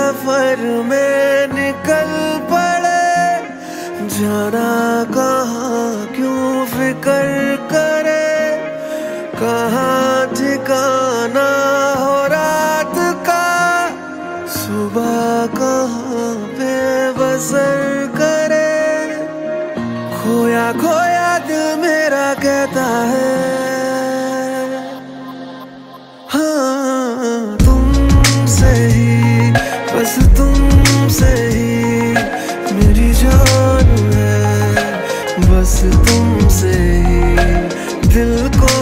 सफर में निकल पड़े, जाना कहाँ क्यों फिक्र करे, कहाँ ठिकाना हो रात का, सुबह कहाँ पे बसर करे। खोया खोया दिल मेरा कहता है, हाँ तुमसे ही, बस तुमसे ही मेरी जान है, बस तुमसे ही दिल को